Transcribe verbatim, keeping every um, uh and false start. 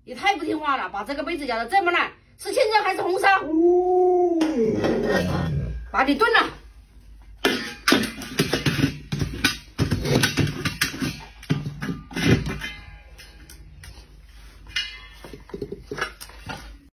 你太不听话了，把这个杯子夹的这么烂，是清蒸还是红烧？把你炖了。